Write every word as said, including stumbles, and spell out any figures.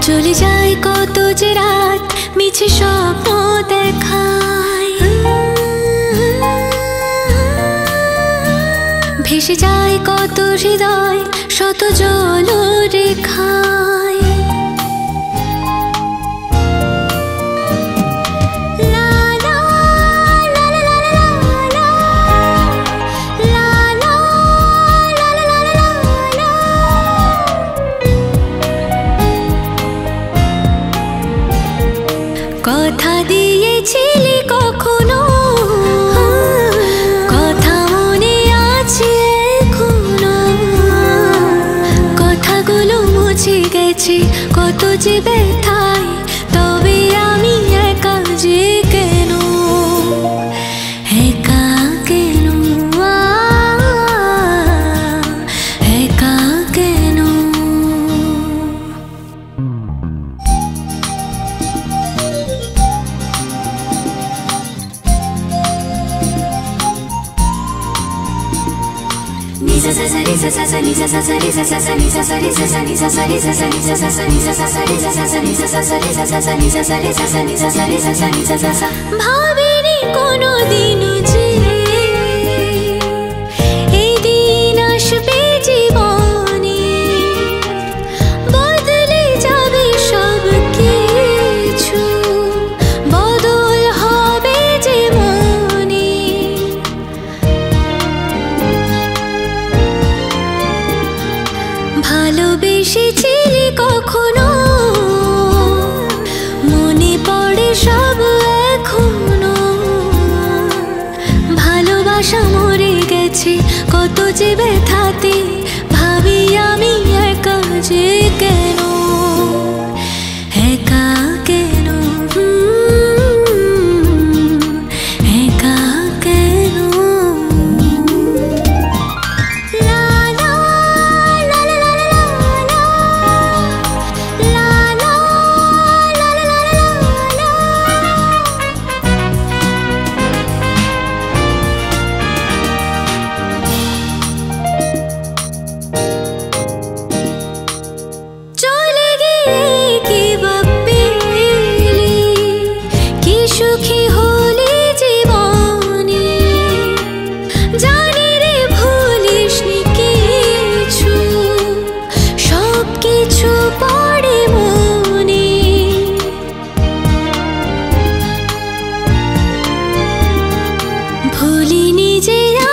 চলে যায় কত যে রাত মিছে স্বপ্ন দেখায়, ভেসে যায় কত হৃদয় শত জল রেখায়। কথা দিয়েছিলি কখনো, কথা মনে আছে এখনো, কথাগুলো মুছে গেছে কত যে ব্যথায়, তবে আমি একা যে কেন, একা কেন, একা কেন। ভাবিনি কোনোদিন যে এই দিন আসবে জীবনে, বদলে যাবে সব কিছু, বদল হবে যে মনে। ভালোবেসেছিলি কখনো, মনে পড়ে সব এখনো, ভালোবাসা মরে গেছে কত যে ব্যথাতে, ভাবি আমি একা যে কেন, একা কেন, একা কেন। সুখী হলি জীবনে, জানি রে ভুলিসনি কিছু, সব কিছু পড়ে মনে। ভুলিনি যে